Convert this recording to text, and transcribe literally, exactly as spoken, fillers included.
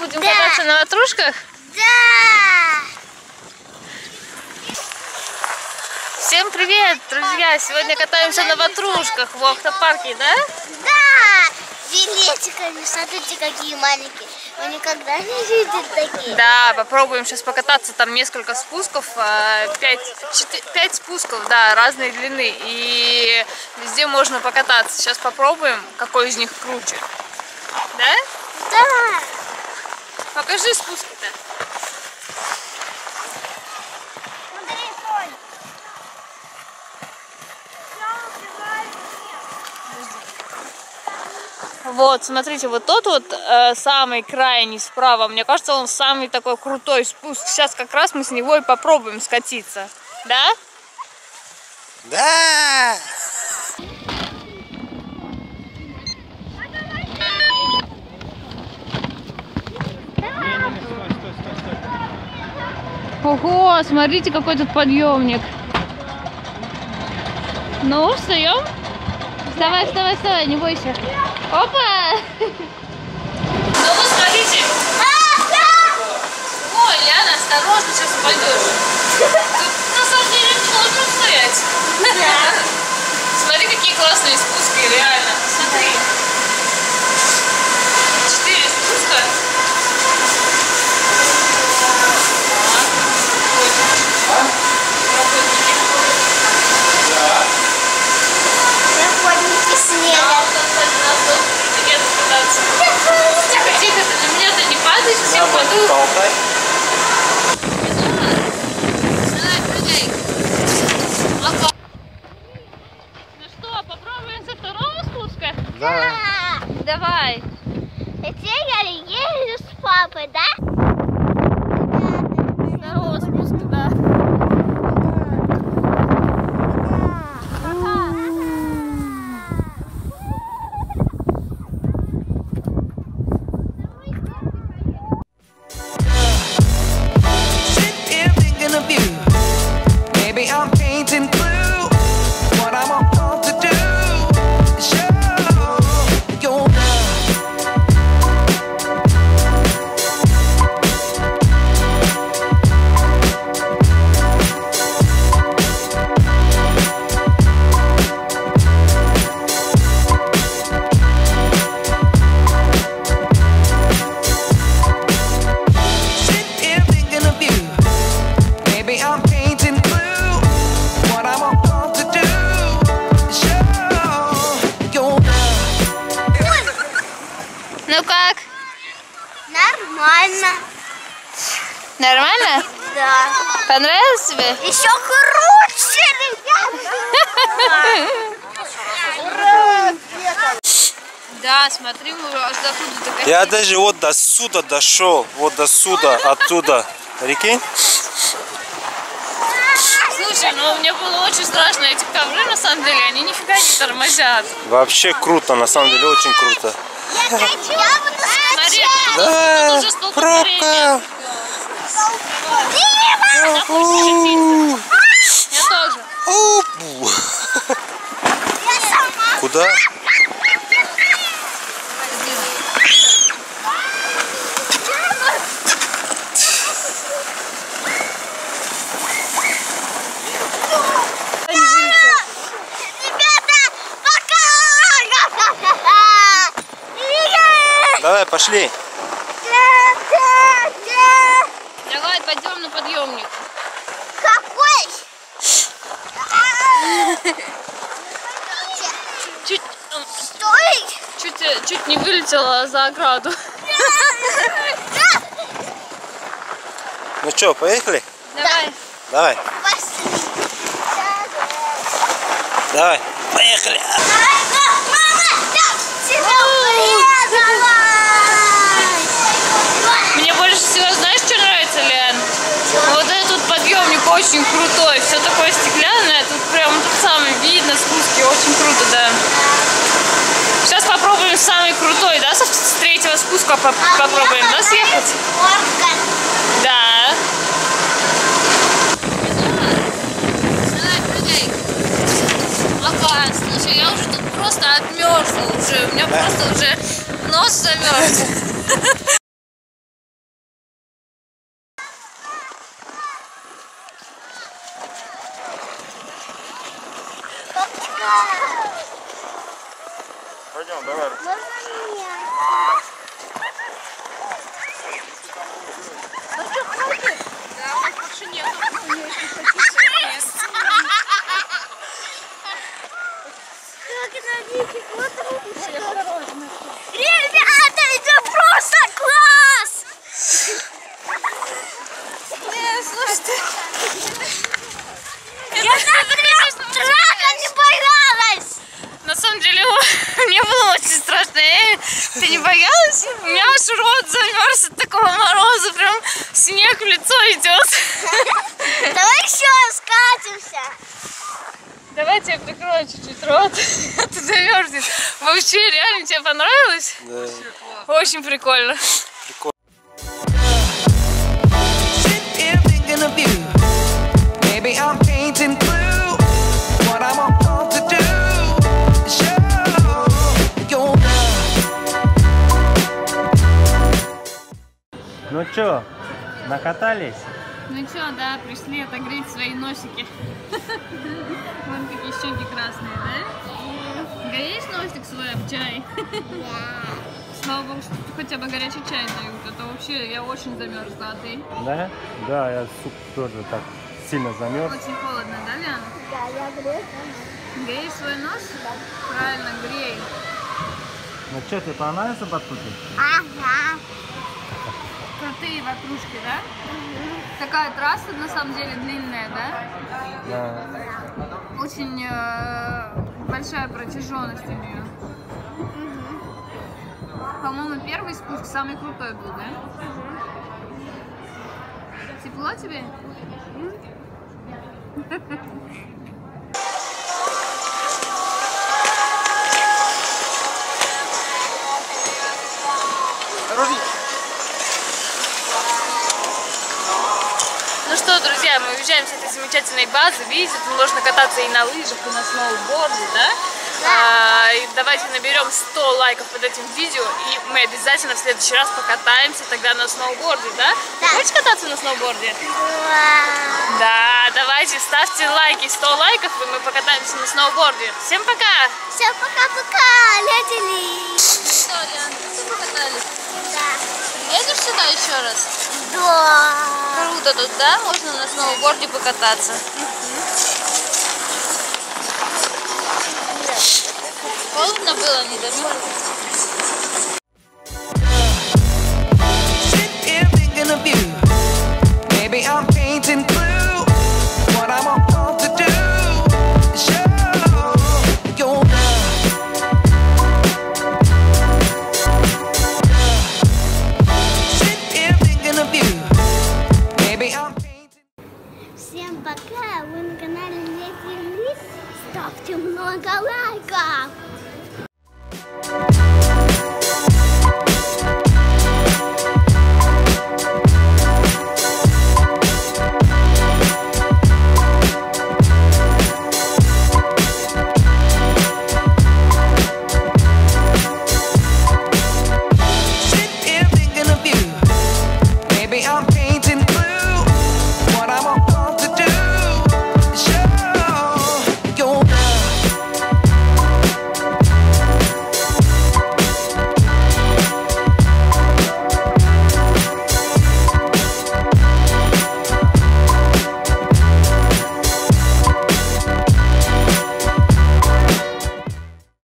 будем Да. кататься на ватрушках? Да! Всем привет, друзья! Сегодня катаемся на ватрушках в аквапарке, да? Да! Билетиками, смотрите, какие маленькие. Вы никогда не видели такие? Да, попробуем сейчас покататься. Там несколько спусков, пять, четыре, пять спусков, да, разной длины. И везде можно покататься. Сейчас попробуем, какой из них круче. Да? Да! Покажи спуски-то. Смотри, Сонь. Вот, смотрите, вот тот вот э, самый крайний справа, мне кажется, он самый такой крутой спуск. Сейчас как раз мы с него и попробуем скатиться. Да? Да! Ого, смотрите, какой тут подъемник. Ну, встаем. Вставай, вставай, вставай, не бойся. Опа! Ну вот, смотрите. Ой, Ляна, осторожно, сейчас упадешь. Тут на самом деле неплохо стоять. Смотри, какие классные спуски, реально. Смотри. Четыре спуска. Охотники снега. Тихо, тихо, ты на меня-то не падаешь, все упадут. Давай, прыгай. Ага. Ну что, попробуем со второго спуска? Да. Давай. Это я езжу с папой, да? Второго спуска, да. Maybe I'm painting blue. What I'm about to do is show your love. Sit here thinking of you. Maybe I'm painting blue. What I'm about to do is show your love. Ну как? Нормально. Нормально? Да. Понравилось тебе? Еще круче, ребята. Да, смотри, мы аж до туда докатились. Я даже вот до сюда дошел, вот до сюда, оттуда. Прикинь? Слушай, ну мне было очень страшно. Эти ковры, на самом деле, они нифига не тормозят. Вообще круто, на самом деле очень круто. Я хочу, я буду Смотри, скачать. тут Да, уже столкновение. пробка. Запустим. Я тоже. Опу. Я сама. Куда? Ребята, пока! Давай, пошли. Давай пойдем на подъемник. Какой? Чуть, Стой! чуть, чуть не вылетела за ограду. Ну что, поехали? Давай. Давай, Пошли. давай, поехали. Мама, я тебя урезала! Мне больше всего, знаешь, что нравится, Лен? Вот этот подъемник очень крутой. Все такое стеклянное. Тут прям тут самый видно спуски. Очень круто, да. Сейчас попробуем самый крутой, да? С третьего спуска поп попробуем, да, съехать? Горка. Да. Давай, прыгай. Ага, слушай, я уже тут просто отмерзла уже. У меня просто уже нос замерз. замерзлась? У меня аж рот замерз от такого мороза, прям снег в лицо идет. Давай еще скатимся. Давайте я прикрою чуть-чуть рот, а ты замерзнешь. Вообще, реально тебе понравилось? Да. Очень прикольно. Sit here thinking of you. Maybe I'm painting blue. What I'm about to do. Show your love. Ну чё, накатались? Ну чё, да, пришли отогреть свои носики. Вон какие щеки красные, да? Горишь носик свой об чай? Слава богу, что тут хотя бы горячий чай дают. Это вообще, я очень замерзла, а ты? Да? Да, я суп тоже так сильно замерз. Очень холодно, да, Ляна? Да, я грею. Греешь свой нос? Правильно, грей. Ну чё, тебе понравился батутик? Ага. Крутые вокружки, да? Такая трасса на самом деле длинная, да? Да. Очень э, большая протяженность у нее. По-моему, первый спуск самый крутой был, да? Тепло тебе? Ну что, друзья, мы уезжаем с этой замечательной базы. Видите, тут можно кататься и на лыжах, и на сноуборде, да? А, и давайте наберем сто лайков под этим видео, и мы обязательно в следующий раз покатаемся тогда на сноуборде, да? Да. Ты хочешь кататься на сноуборде? Вау. Да, давайте ставьте лайки, сто лайков, и мы покатаемся на сноуборде. Всем пока! Все, пока-пока, летели. Что, Лен, покатались? Да. Едешь сюда еще раз? Да. Круто тут, да? Можно на сноуборде покататься. Холодно было, не замерзло?